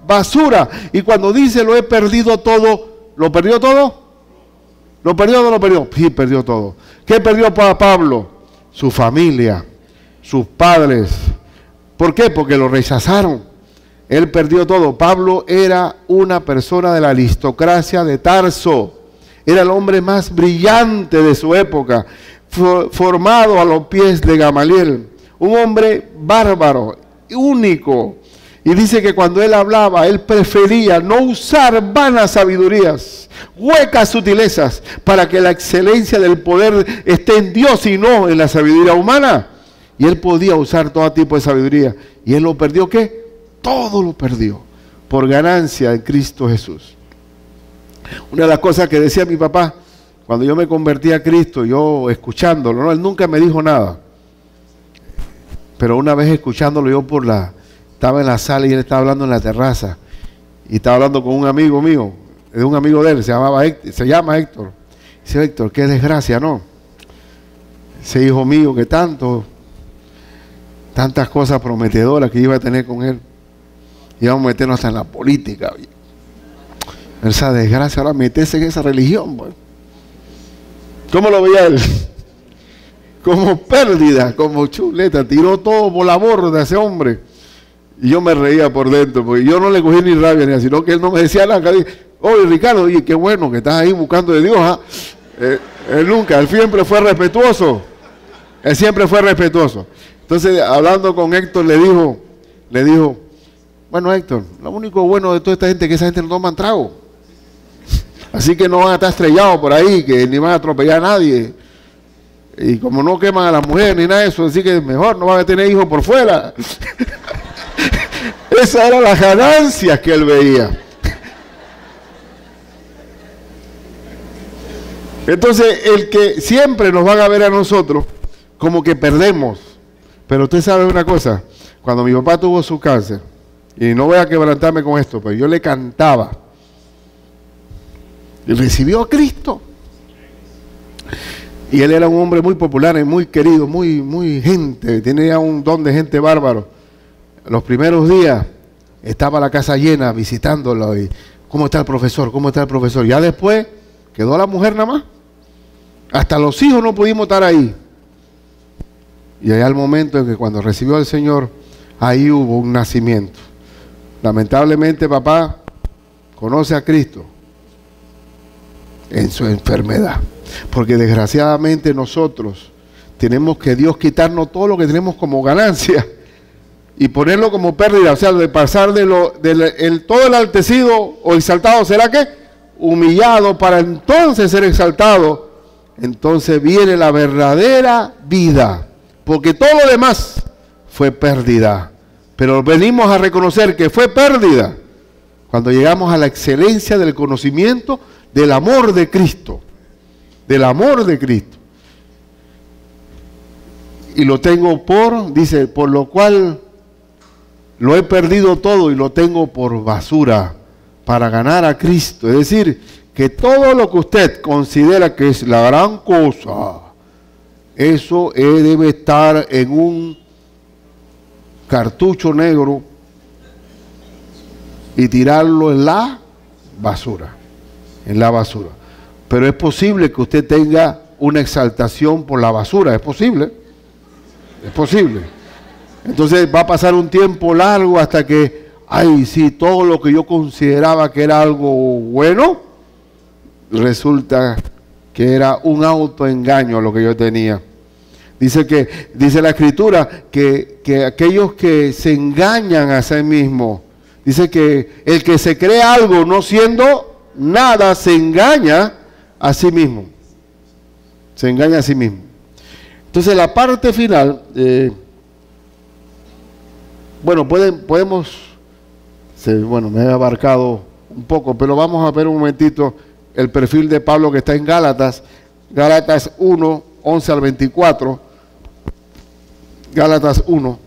basura. Y cuando dice lo he perdido todo, ¿lo perdió todo? ¿Lo perdió o no lo perdió? Sí, perdió todo. ¿Qué perdió para Pablo? Su familia, sus padres. ¿Por qué? Porque lo rechazaron. Él perdió todo. Pablo era una persona de la aristocracia de Tarso. Era el hombre más brillante de su época, formado a los pies de Gamaliel. Un hombre bárbaro, único. Y dice que cuando él hablaba, él prefería no usar vanas sabidurías, huecas sutilezas, para que la excelencia del poder esté en Dios y no en la sabiduría humana. Y él podía usar todo tipo de sabiduría. ¿Y él lo perdió qué? Todo lo perdió por ganancia en Cristo Jesús. Una de las cosas que decía mi papá, cuando yo me convertí a Cristo, yo escuchándolo, ¿no? Él nunca me dijo nada. Pero una vez escuchándolo yo por la... Estaba en la sala y él estaba hablando en la terraza. Y estaba hablando con un amigo mío, de un amigo de él, se llamaba Héctor, se llama Héctor. Dice, Héctor, qué desgracia, ¿no? Ese hijo mío que tanto, tantas cosas prometedoras que iba a tener con él. Íbamos a meternos hasta en la política. Esa desgracia, ahora meterse en esa religión. Bueno. ¿Cómo lo veía él? Como pérdida, como chuleta. Tiró todo por la borda ese hombre. Y yo me reía por dentro, porque yo no le cogí ni rabia ni así, sino que él no me decía nada. Oye, Ricardo, oye, qué bueno que estás ahí buscando de Dios. ¿Ah? Eh, él nunca, él siempre fue respetuoso. Él siempre fue respetuoso. Entonces, hablando con Héctor, le dijo, le dijo, bueno, Héctor, lo único bueno de toda esta gente es que esa gente no toma trago. Así que no van a estar estrellados por ahí, que ni van a atropellar a nadie. Y como no queman a las mujeres ni nada de eso, así que mejor no van a tener hijos por fuera. Esas eran las ganancias que él veía. Entonces, el que siempre nos van a ver a nosotros como que perdemos. Pero usted sabe una cosa, cuando mi papá tuvo su cáncer, y no voy a quebrantarme con esto, pero yo le cantaba, y recibió a Cristo. Y él era un hombre muy popular y muy querido, muy, muy gente, tenía un don de gente bárbaro. Los primeros días estaba la casa llena visitándolo y ¿cómo está el profesor? ¿Cómo está el profesor? Ya después quedó la mujer nada más. Hasta los hijos no pudimos estar ahí. Y allá el momento en que cuando recibió al Señor, ahí hubo un nacimiento. Lamentablemente papá conoce a Cristo en su enfermedad. Porque desgraciadamente nosotros tenemos que Dios quitarnos todo lo que tenemos como ganancia y ponerlo como pérdida, o sea, de pasar de lo, del el, todo el altecido o exaltado, ¿será que? Humillado para entonces ser exaltado. Entonces viene la verdadera vida, porque todo lo demás fue pérdida. Pero venimos a reconocer que fue pérdida cuando llegamos a la excelencia del conocimiento del amor de Cristo, del amor de Cristo. Y lo tengo por, dice, por lo cual lo he perdido todo y lo tengo por basura para ganar a Cristo. Es decir, que todo lo que usted considera que es la gran cosa, eso eh, debe estar en un cartucho negro y tirarlo en la basura, en la basura. Pero es posible que usted tenga una exaltación por la basura, es posible, es posible. Entonces va a pasar un tiempo largo hasta que, ay, sí, todo lo que yo consideraba que era algo bueno, resulta que era un autoengaño lo que yo tenía. Dice que, dice la Escritura, que, que aquellos que se engañan a sí mismos, dice que el que se cree algo no siendo nada, se engaña a sí mismo. Se engaña a sí mismo. Entonces la parte final, eh, bueno, pueden, podemos, se, bueno, me he abarcado un poco, pero vamos a ver un momentito el perfil de Pablo que está en Gálatas, Gálatas uno, once al veinticuatro, Gálatas uno,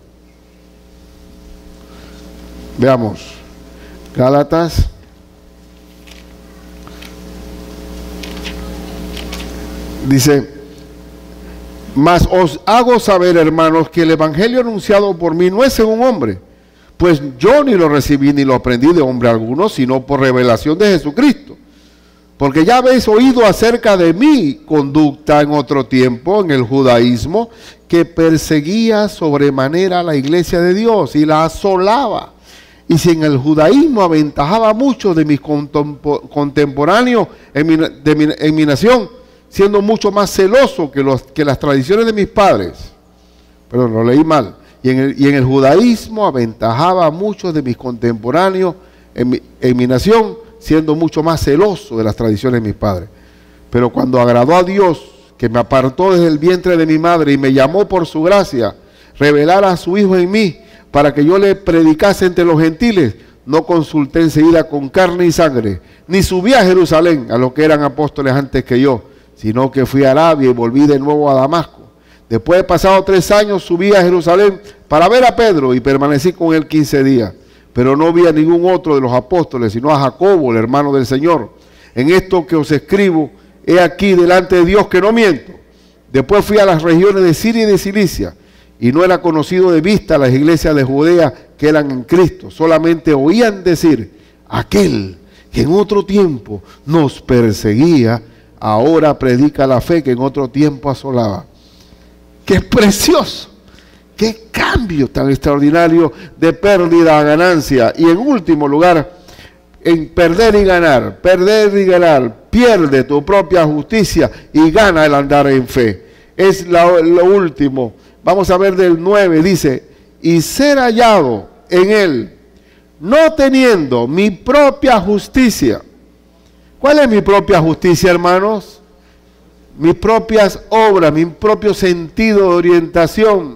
veamos, Gálatas dice, mas os hago saber, hermanos, que el evangelio anunciado por mí no es según hombre, Pues yo ni lo recibí ni lo aprendí de hombre alguno, sino por revelación de Jesucristo. Porque ya habéis oído acerca de mi conducta en otro tiempo, en el judaísmo, que perseguía sobremanera la iglesia de Dios y la asolaba. Y si en el judaísmo aventajaba mucho de mis contemporáneos en mi, de mi, en mi nación, siendo mucho más celoso que, los, que las tradiciones de mis padres. Perdón, lo leí mal. Y en el, y en el judaísmo aventajaba a muchos de mis contemporáneos en mi, en mi nación, siendo mucho más celoso de las tradiciones de mis padres. Pero cuando agradó a Dios, que me apartó desde el vientre de mi madre y me llamó por su gracia, revelar a su Hijo en mí, para que yo le predicase entre los gentiles, no consulté enseguida con carne y sangre, ni subí a Jerusalén a los que eran apóstoles antes que yo, sino que fui a Arabia y volví de nuevo a Damasco. Después de pasados tres años subí a Jerusalén para ver a Pedro y permanecí con él quince días. Pero no vi a ningún otro de los apóstoles, sino a Jacobo, el hermano del Señor. En esto que os escribo, he aquí delante de Dios que no miento. Después fui a las regiones de Siria y de Cilicia, y no era conocido de vista las iglesias de Judea que eran en Cristo. Solamente oían decir, aquel que en otro tiempo nos perseguía, ahora predica la fe que en otro tiempo asolaba. ¡Qué precioso! ¡Qué cambio tan extraordinario de pérdida a ganancia! Y en último lugar, en perder y ganar, perder y ganar, pierde tu propia justicia y gana el andar en fe. Es la, lo último. Vamos a ver del nueve, dice, y ser hallado en él, no teniendo mi propia justicia. ¿Cuál es mi propia justicia, hermanos? Mis propias obras, mi propio sentido de orientación,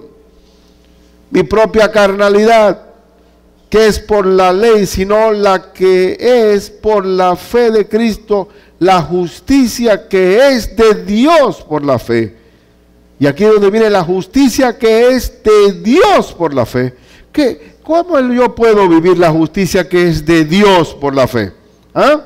mi propia carnalidad, que es por la ley, sino la que es por la fe de Cristo, la justicia que es de Dios por la fe. Y aquí es donde viene la justicia que es de Dios por la fe. ¿Qué? ¿Cómo yo puedo vivir la justicia que es de Dios por la fe? ¿Ah?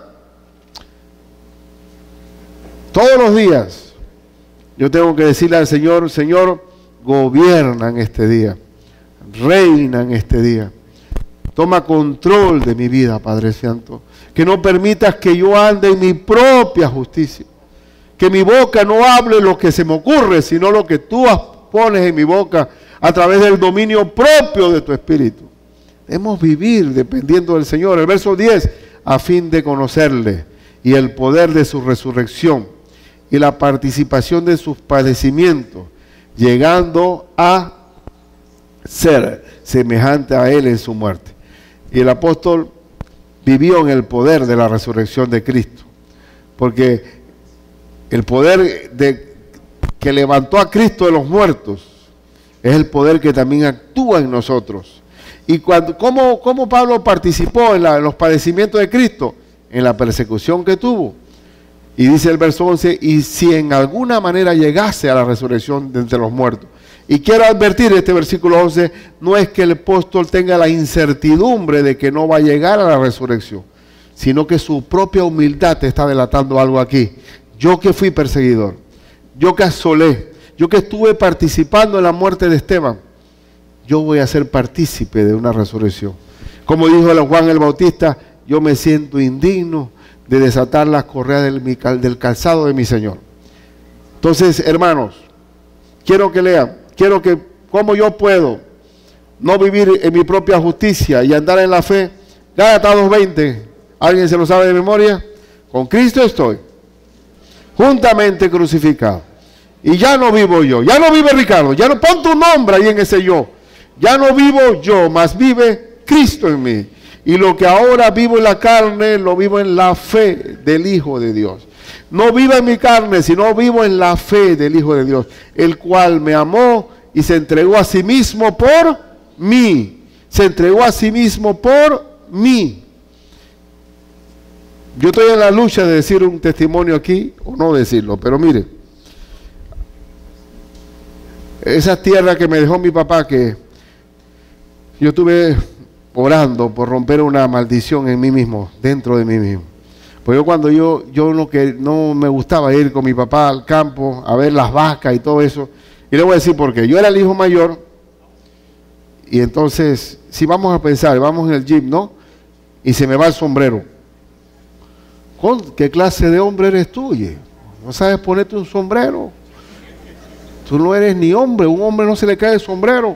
Todos los días yo tengo que decirle al Señor, Señor, gobierna en este día, reina en este día, toma control de mi vida, Padre Santo, que no permitas que yo ande en mi propia justicia, que mi boca no hable lo que se me ocurre, sino lo que tú pones en mi boca a través del dominio propio de tu Espíritu. Debemos vivir dependiendo del Señor. El verso diez, a fin de conocerle y el poder de su resurrección y la participación de sus padecimientos, llegando a ser semejante a él en su muerte. Y el apóstol vivió en el poder de la resurrección de Cristo, porque el poder de, que levantó a Cristo de los muertos es el poder que también actúa en nosotros. Y cuando, ¿cómo, cómo Pablo participó en, la, en los padecimientos de Cristo? En la persecución que tuvo. Y dice el verso once, y si en alguna manera llegase a la resurrección de entre los muertos. Y quiero advertir este versículo once, no es que el apóstol tenga la incertidumbre de que no va a llegar a la resurrección, sino que su propia humildad te está delatando algo aquí. Yo que fui perseguidor, yo que asolé, yo que estuve participando en la muerte de Esteban, yo voy a ser partícipe de una resurrección. Como dijo Juan el Bautista, yo me siento indigno de desatar las correas del, del calzado de mi Señor. Entonces, hermanos, quiero que lean, quiero que, ¿cómo yo puedo no vivir en mi propia justicia y andar en la fe? Gálatas dos veinte, ¿alguien se lo sabe de memoria? Con Cristo estoy juntamente crucificado. Y ya no vivo yo, ya no vive Ricardo, ya no, pon tu nombre ahí en ese yo. Ya no vivo yo, mas vive Cristo en mí. Y lo que ahora vivo en la carne, lo vivo en la fe del Hijo de Dios. No vivo en mi carne, sino vivo en la fe del Hijo de Dios, el cual me amó y se entregó a sí mismo por mí. Se entregó a sí mismo por mí. Yo estoy en la lucha de decir un testimonio aquí o no decirlo, pero mire, esa tierra que me dejó mi papá, que yo estuve orando por romper una maldición en mí mismo, dentro de mí mismo. Pues yo cuando yo, yo no, que, no me gustaba ir con mi papá al campo a ver las vacas y todo eso, y le voy a decir por qué. Yo era el hijo mayor Y entonces, si vamos a pensar, vamos en el gym, ¿no? Y se me va el sombrero. ¿Con qué clase de hombre eres tú? Oye, no sabes ponerte un sombrero. Tú no eres ni hombre, un hombre no se le cae el sombrero.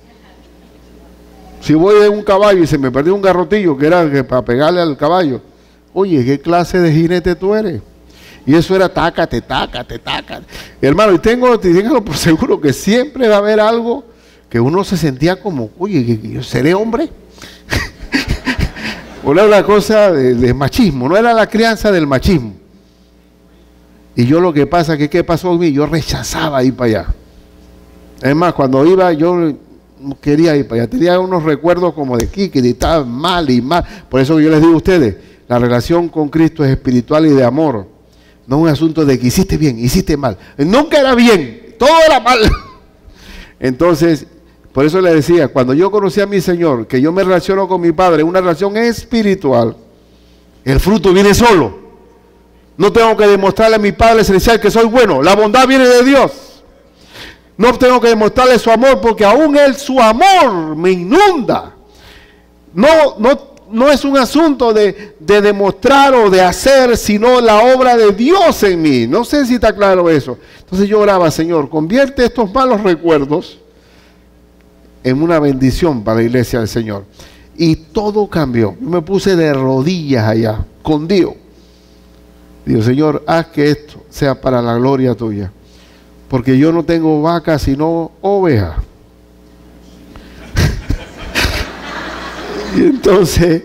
Si voy de un caballo y se me perdió un garrotillo que era que para pegarle al caballo, oye, ¿qué clase de jinete tú eres? Y eso era tácate, tácate, tácate. Hermano, y tengo, téngalo por seguro que siempre va a haber algo que uno se sentía como, oye, ¿que yo seré hombre? Una, una cosa de, de machismo, no era la crianza del machismo. Y yo lo que pasa, que ¿qué pasó en mí? Yo rechazaba ir para allá. Es más, cuando iba, yo no quería ir para allá. Tenía unos recuerdos como de aquí, que estaba mal y mal. Por eso yo les digo a ustedes, la relación con Cristo es espiritual y de amor. No es un asunto de que hiciste bien, hiciste mal. Nunca era bien, todo era mal. Entonces, por eso le decía, cuando yo conocí a mi Señor, que yo me relaciono con mi Padre, una relación espiritual, el fruto viene solo. No tengo que demostrarle a mi Padre Celestial que soy bueno. La bondad viene de Dios. No tengo que demostrarle su amor porque aún Él, su amor, me inunda. No, no, no es un asunto de, de demostrar o de hacer, sino la obra de Dios en mí. No sé si está claro eso. Entonces yo oraba, Señor, convierte estos malos recuerdos en una bendición para la iglesia del Señor. Y todo cambió. Yo me puse de rodillas allá, con Dios. Digo, Señor, haz que esto sea para la gloria tuya. Porque yo no tengo vacas, sino ovejas. Y entonces,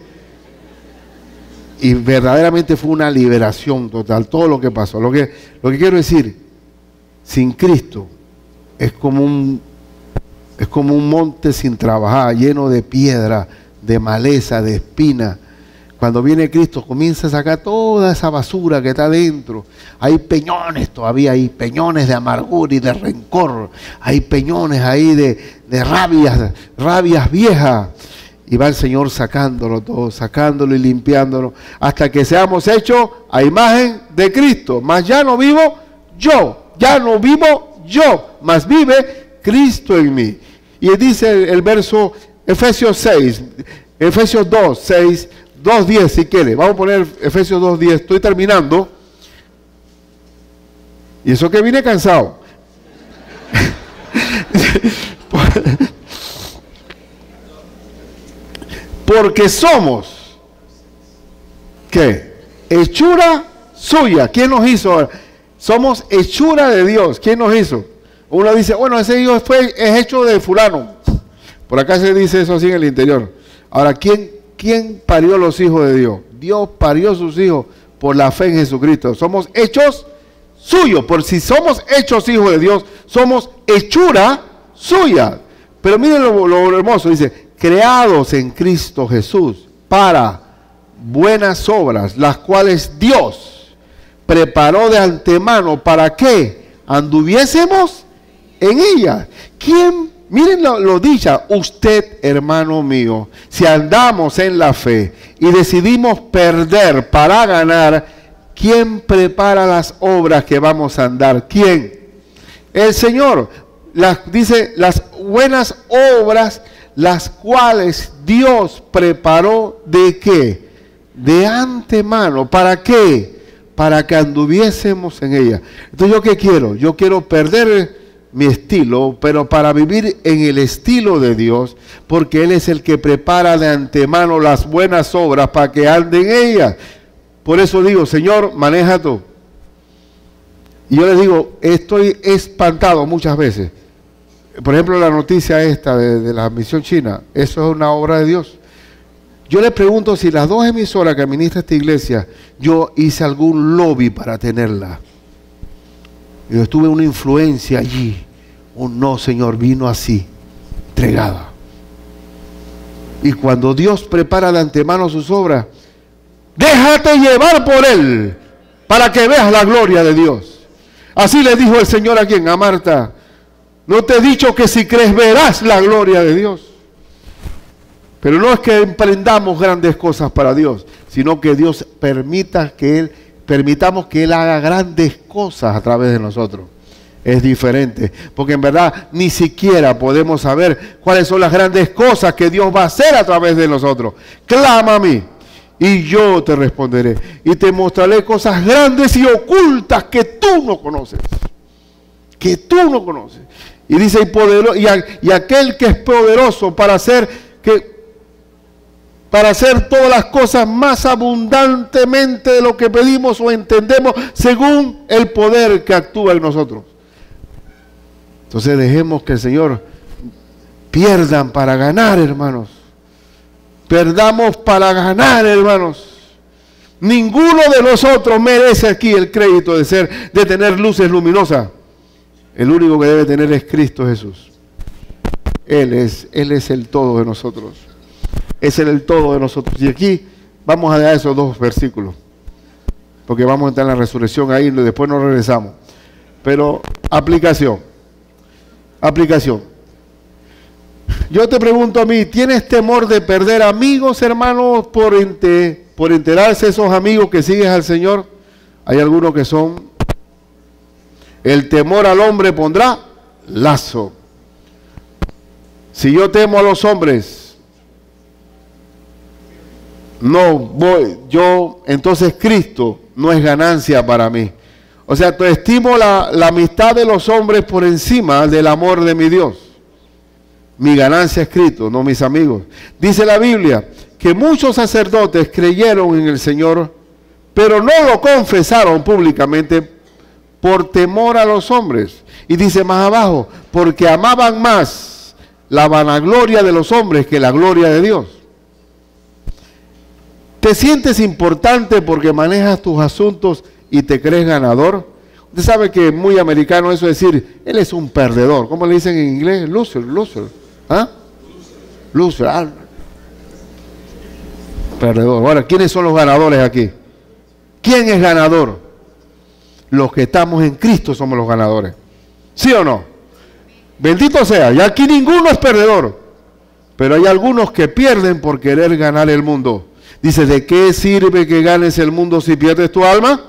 y verdaderamente fue una liberación total, todo lo que pasó. Lo que, lo que quiero decir, sin Cristo, es como un, es como un monte sin trabajar, lleno de piedra, de maleza, de espina. Cuando viene Cristo comienza a sacar toda esa basura que está dentro. Hay peñones todavía, hay peñones de amargura y de rencor. Hay peñones ahí de, de rabias, rabias viejas. Y va el Señor sacándolo todo, sacándolo y limpiándolo, hasta que seamos hechos a imagen de Cristo. Mas ya no vivo yo, ya no vivo yo, mas vive Cristo en mí. Y dice el, el verso Efesios seis, Efesios dos, seis, dos, diez si quiere. Vamos a poner Efesios dos, diez. Estoy terminando. Y eso que vine cansado. Porque somos, ¿qué? Hechura suya. ¿Quién nos hizo? Somos hechura de Dios. ¿Quién nos hizo? Uno dice, bueno, ese hijo fue, es hecho de fulano. Por acá se dice eso así en el interior. Ahora, ¿quién, quién parió los hijos de Dios? Dios parió sus hijos por la fe en Jesucristo. Somos hechos suyos. Por si somos hechos hijos de Dios, somos hechura suya. Pero miren lo, lo hermoso, dice, creados en Cristo Jesús para buenas obras, las cuales Dios preparó de antemano para que anduviésemos en ellas. ¿Quién? Miren lo, lo dicha, usted, hermano mío, si andamos en la fe y decidimos perder para ganar, ¿quién prepara las obras que vamos a andar? ¿Quién? El Señor. Las, dice, las buenas obras, las cuales Dios preparó, ¿de qué? De antemano. ¿Para qué? Para que anduviésemos en ella. Entonces, ¿yo qué quiero? Yo quiero perder mi estilo, pero para vivir en el estilo de Dios, porque Él es el que prepara de antemano las buenas obras para que anden en ellas. Por eso digo, Señor, maneja tú. Y yo les digo, estoy espantado muchas veces. Por ejemplo, la noticia esta de, de la misión china, eso es una obra de Dios. Yo les pregunto si las dos emisoras que administra esta iglesia, yo hice algún lobby para tenerla. Yo estuve una influencia allí. Oh no, Señor, vino así, entregada. Y cuando Dios prepara de antemano sus obras, déjate llevar por Él para que veas la gloria de Dios. Así le dijo el Señor a quien, a Marta. No te he dicho que si crees verás la gloria de Dios. Pero no es que emprendamos grandes cosas para Dios, sino que Dios permita que Él, permitamos que Él haga grandes cosas a través de nosotros. es diferente, porque en verdad ni siquiera podemos saber cuáles son las grandes cosas que Dios va a hacer a través de nosotros. Clama a mí y yo te responderé y te mostraré cosas grandes y ocultas que tú no conoces, que tú no conoces. Y dice, y, podero, y, a, y aquel que es poderoso para hacer que para hacer todas las cosas más abundantemente de lo que pedimos o entendemos, según el poder que actúa en nosotros. Entonces dejemos que el Señor pierdan para ganar, hermanos. Perdamos para ganar, hermanos. Ninguno de nosotros merece aquí el crédito de ser, de tener luces luminosas. El único que debe tener es Cristo Jesús. Él es, Él es el todo de nosotros. Es el todo de nosotros. Y aquí vamos a dar esos dos versículos, porque vamos a entrar en la resurrección ahí y después nos regresamos. Pero aplicación. Aplicación. Yo te pregunto a mí, ¿tienes temor de perder amigos, hermanos, por, ente, por enterarse esos amigos que sigues al Señor? Hay algunos que son, el temor al hombre pondrá lazo. Si yo temo a los hombres, no voy, yo, entonces Cristo no es ganancia para mí. O sea, te estimo la, la amistad de los hombres por encima del amor de mi Dios. Mi ganancia es Cristo, no mis amigos. Dice la Biblia que muchos sacerdotes creyeron en el Señor, pero no lo confesaron públicamente por temor a los hombres. Y dice más abajo, porque amaban más la vanagloria de los hombres que la gloria de Dios. ¿Te sientes importante porque manejas tus asuntos y te crees ganador? Usted sabe que es muy americano eso de decir, él es un perdedor. ¿Cómo le dicen en inglés? Loser, loser. ¿Ah? Loser. Ah. Perdedor. Ahora, ¿quiénes son los ganadores aquí? ¿Quién es ganador? Los que estamos en Cristo somos los ganadores. ¿Sí o no? Bendito sea. Y aquí ninguno es perdedor. Pero hay algunos que pierden por querer ganar el mundo. Dice, ¿de qué sirve que ganes el mundo si pierdes tu alma?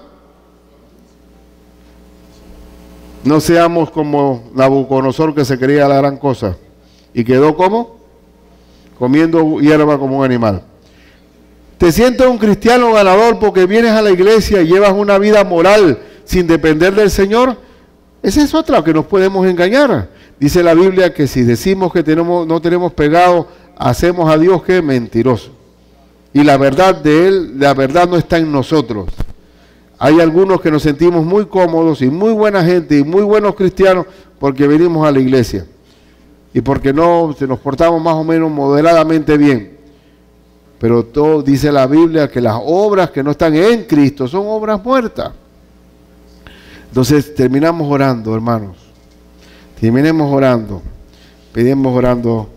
No seamos como Nabucodonosor, que se creía la gran cosa y quedó como comiendo hierba como un animal. ¿Te sientes un cristiano ganador porque vienes a la iglesia y llevas una vida moral sin depender del Señor? Esa es otra que nos podemos engañar. Dice la Biblia que si decimos que tenemos, no tenemos pecado, hacemos a Dios que mentiroso. Y la verdad de Él, la verdad no está en nosotros. Hay algunos que nos sentimos muy cómodos y muy buena gente y muy buenos cristianos porque venimos a la iglesia y porque no nos portamos más o menos moderadamente bien. Pero todo dice la Biblia que las obras que no están en Cristo son obras muertas. Entonces terminamos orando, hermanos. Terminemos orando. Pedimos orando.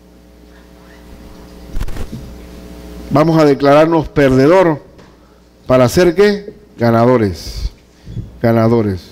Vamos a declararnos perdedor para ser ¿qué? Ganadores. Ganadores.